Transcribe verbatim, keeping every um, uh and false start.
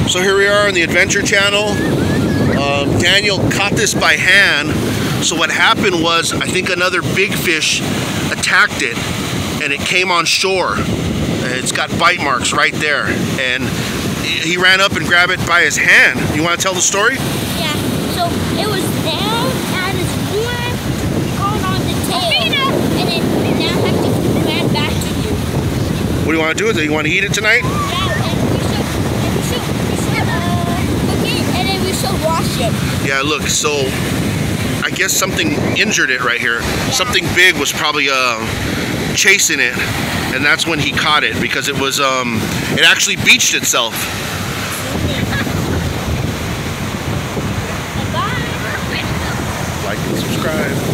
So here we are on the Adventure Channel. Um, Daniel caught this by hand. So what happened was, I think another big fish attacked it, and it came on shore. It's got bite marks right there, and he ran up and grabbed it by his hand. You want to tell the story? Yeah. So it was there, and it's going on the tail, and then now I have to ran back to you. What do you want to do with it? You want to eat it tonight? Yeah, and we should, and we should, we should uh, cook it, and then we should wash it. Yeah, look, so I guess something injured it right here. Yeah. Something big was probably uh, chasing it, and that's when he caught it, because it was, um, it actually beached itself. Bye. Like and subscribe.